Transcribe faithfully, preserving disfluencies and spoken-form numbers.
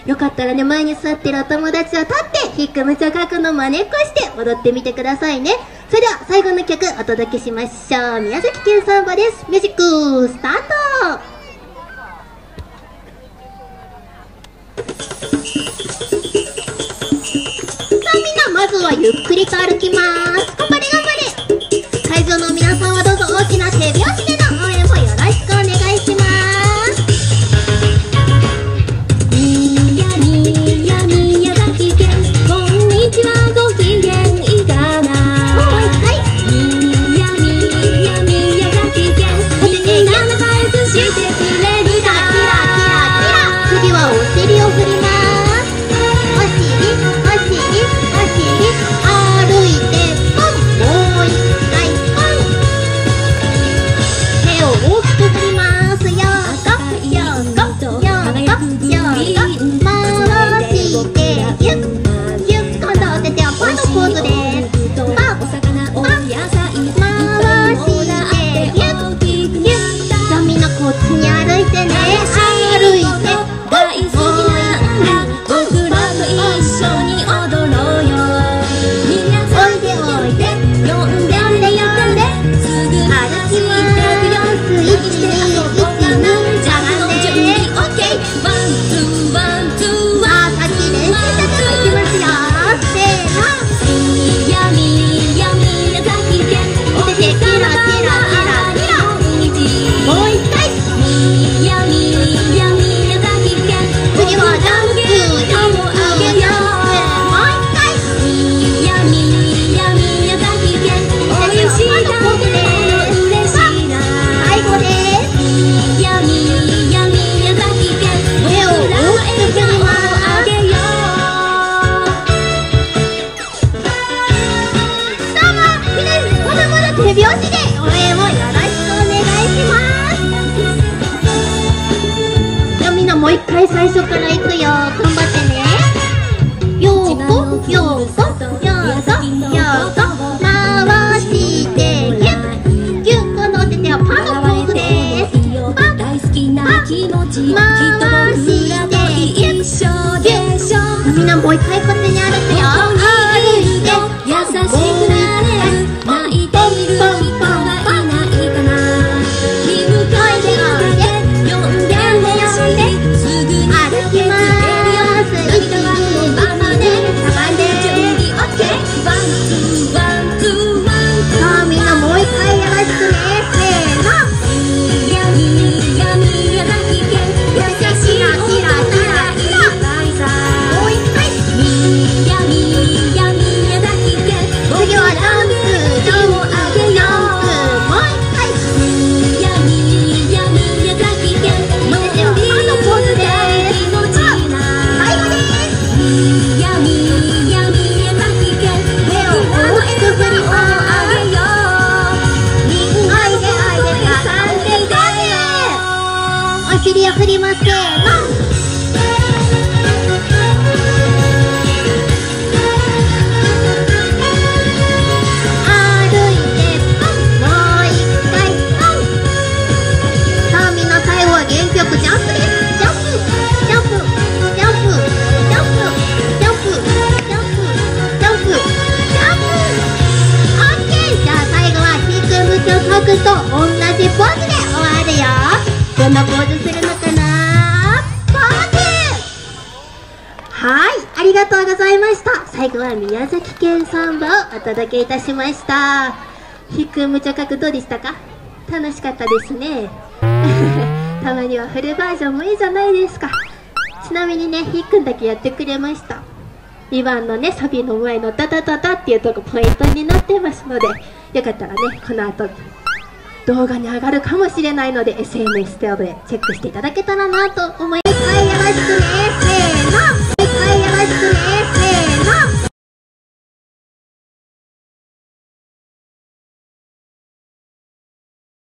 よかったらね、前に座ってるお友達を立ってヒックムチョカクの真似っこして踊ってみてくださいね。それでは最後の曲お届けしましょう。宮崎県サンバです。ミュージックスタート。さあみんな、まずはゆっくりと歩きます。頑張れ頑張れ。会場の皆さんはどうぞ大きな手拍子での応援もよろしくお願いします。 みやみや宮崎県、こんにちは、ご機嫌いかな。 もう一回。 みやみや宮崎県、みんな仲良くしてくれるか。 次はお尻を振ります。お尻お尻お尻、歩いてポン。もう一回ポン。手を大きく振ります。よーこよーこよーこよーこ、回してゆっゆっ、今度お手手はパンのポーズです。パンお魚お野菜回してゆっゆっ。じゃあみんなこっちに歩いてね。歩いて大好きなんだ、僕らと一緒に踊ろうよ。皆さんおいでおいで呼んで呼んで呼んで、すぐに歩きます。 何して遊ぼうかな。じゃあの準備 OK。 ワンツーワンツーワン。 さっき練習したからいきますよ。せーの。 みやみや宮崎県、 お手手キラキラキラキラ。もう一回。 みやみや宮崎県、 次はジャンプジャンプジャンプ。もう一回。 みやみや宮崎県、おいしい食べ物嬉しいな。 最後です。 みやみや宮崎県、 手を大きく振ります。 あげよう。 どうもみんな、まだまだ手拍子で応援をよろしくお願いします。じゃあみんなもう一回最初からいくよ。頑張ってね。よーこよーこよーこよーこ、回してギュッギュッ。今度お手手はパンのポーズです。パン大好きな気持ち、きっと回僕してらと一緒でしょ。 みんなもう一回こっちに歩くよ。歩いて優しくなれる、泣いている人がいないかな。気向かいで呼んでほしい、すぐに歩きます。 人がのままで準備 OK。 ワンツーワンツーワンツー。 さあみんなもう一回よろしくね。せーの。 みやみや宮崎県、優しい大人がいっぱいさ。 もう一回。 みやみや宮崎県、 次はジャンプジャンプジャンプ。もう一回。 みやみや宮崎県、 お手手はパンのポーズです。 気持ちいいな。 最後です。 みやみや宮崎県、 手を大きく振ります。 あげよう。みんなおいでおいでかかんでいこうね。お尻を振ります。せーの。歩いてポン。もう一回ポン。さあみんな最後は元気よくジャンプです。ジャンプジャンプジャンプジャンプジャンプジャンプジャンプジャンプ。オッケー。じゃあ最後はヒックムチョカクと同じポーズで終わるよ。どんなポーズするのかな。ポーズ。はい、ありがとうございました。最後は宮崎県サンバをお届けいたしました。ヒックムチョカクどうでしたか。楽しかったですね。たまにはフルバージョンもいいじゃないですか。ちなみにね、ヒックンだけやってくれました。にばんのね、サビの前のダダダダっていうとこポイントになってますので、よかったらね、この後動画に上がるかもしれないので エスエヌエス 等でチェックしていただけたらなと思います。はい、よろしくね。